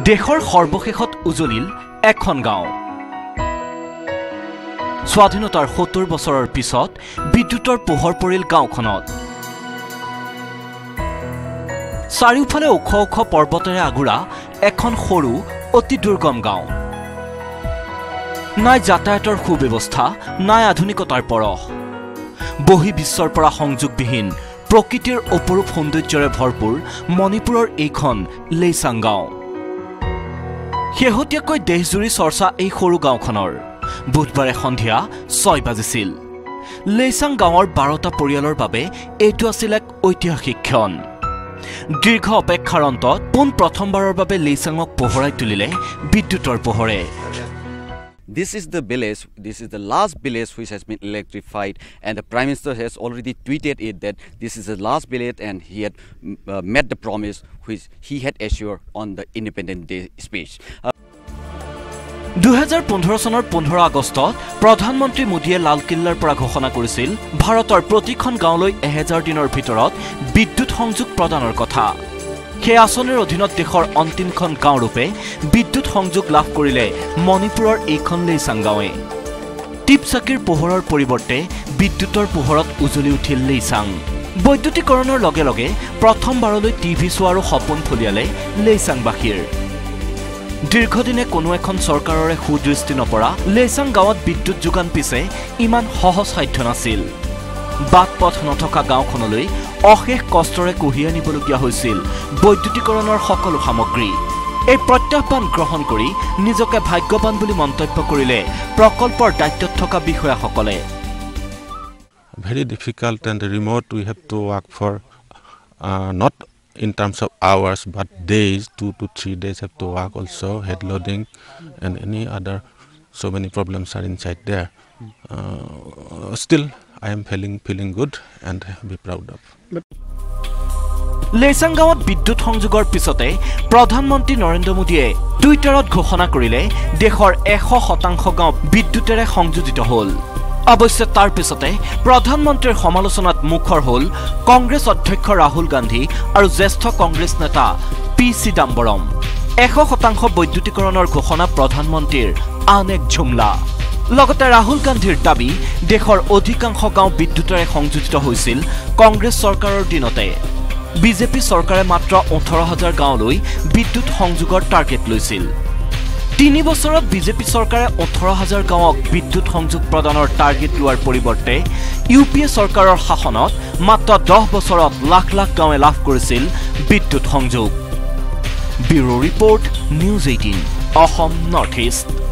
দেশৰ সৰ্বশেষত উজলিল এখন গাঁও। স্বাধীনতাৰ ৭০ বছৰৰ পিছত বিদ্যুতৰ পোহৰ পৰিল গাঁওখনত। চাৰিওফালে ওখ ওখ পৰ্বতেৰে আগুৰা এখন সৰু অতি দুৰ্গম গাঁও। নাই যাতায়াতৰ সুব্যৱস্থা, নাই আধুনিকতাৰ পৰশ। বহি বিশ্বৰ পৰা সংযোগবিহীন প্ৰকৃতিৰ অপৰূপ সৌন্দৰ্যৰে ভৰপূৰ মণিপুৰৰ এইখন লেইচাং গাঁও। শেহতীয়াকৈ দেশজুৰি চৰ্চা এই সৰু গাঁওখনৰ। বুধবাৰে সন্ধিয়া ৬ বাজিছিল। লেইচাং গাঁৱৰ ১২টা পৰিয়ালৰ বাবে এইটো আছিল এক ঐতিহাসিক ক্ষণ। দীৰ্ঘ অপেক্ষাৰ অন্তত পোন প্ৰথমবাৰৰ বাবে লেইচাঙক পোহৰাই তুলিলে বিদ্যুতৰ পোহৰে। This is the village, this is the last village which has been electrified, and the Prime Minister has already tweeted it that this is the last village and he had met the promise which he had assured on the Independence Day speech. ২০১৫ চনৰ ১৫ আগষ্টত প্ৰধানমন্ত্ৰী মোদীয়ে লালকিল্লাৰ পৰা ঘোষণা কৰিছিল ভাৰতৰ প্ৰতিখন গাঁৱলৈ ১০০০ দিনৰ ভিতৰত বিদ্যুৎ সংযোগ প্ৰদানৰ কথা। সেই আঁচনিৰ অধীনত দেশৰ অন্তিমখন গাঁওৰূপে বিদ্যুৎ সংযোগ লাভ কৰিলে মণিপুৰৰ এইখন লেইচাং গাঁৱে। টিপচাকিৰ পোহৰৰ পৰিৱৰ্তে বিদ্যুতৰ পোহৰত উজলি উঠিল লেইচাং। বৈদ্যুতিকৰণৰ লগে লগে প্ৰথমবাৰলৈ টিভি চোৱাৰো সপোন ফলিয়ালে লেইচাংবাসীৰ। দীৰ্ঘদিনে কোনো এখন চৰকাৰৰে সুদৃষ্টি নপৰা লেইচাং গাঁৱত বিদ্যুৎ যোগান পিছে ইমান সহজসাধ্য নাছিল। বাট পথ নথকা গাঁওখনলৈ অশেষ কষ্টৰে কঢ়িয়াই নিবলগীয়া হৈছিল বৈদ্যুতিকৰণৰ সকলো সামগ্ৰী। এই প্ৰত্যাহ্বান গ্ৰহণ কৰি নিজকে ভাগ্যৱান বুলি মন্তব্য কৰিলে প্ৰকল্পৰ দায়িত্বত থকা বিষয়াসকলে। Very difficult and remote. We have to work for not in terms of hours but days, 2 to 3 days have to work also, head loading and any other, so many problems are inside there. Still I am feeling good and be proud of. Leichang গাঁৱত বিদ্যুৎ সংযোগৰ পিছতে প্ৰধানমন্ত্ৰী নৰেন্দ্ৰ মোদীয়ে টুইটাৰত ঘোষণা কৰিলে দেশৰ ১০০% গাঁও বিদ্যুতেৰে সংযোজিত হ'ল। অৱশ্যে তাৰ পিছতে প্ৰধানমন্ত্ৰীৰ সমালোচনাত মুখৰ হ'ল কংগ্ৰেছ অধ্যক্ষ ৰাহুল গান্ধী আৰু জ্যেষ্ঠ কংগ্ৰেছ নেতা পি চিদাম্বৰম। ১০০% বৈদ্যুতিকৰণৰ ঘোষণা প্ৰধানমন্ত্ৰীৰ আন এক ঝুমলা। লগতে ৰাহুল গান্ধীৰ দাবী দেশৰ অধিকাংশ গাঁও বিদ্যুতেৰে সংযোজিত হৈছিল কংগ্ৰেছ চৰকাৰৰ দিনতে। বিজেপি চৰকাৰে মাত্ৰ ১৮,০০০ গাঁৱলৈ বিদ্যুৎ সংযোগৰ টাৰ্গেট লৈছিল। ৩ বছৰত বিজেপি চৰকাৰে ১৮,০০০ গাঁৱক বিদ্যুৎ সংযোগ প্ৰদানৰ টাৰ্গেট লোৱাৰ পৰিৱৰ্তে ইউপিএ চৰকাৰৰ শাসনত মাত্ৰ ১০ বছৰত লাখ লাখ গাঁৱে লাভ কৰিছিল বিদ্যুৎ সংযোগ। Bureau' report, news ১৮, Assam north east.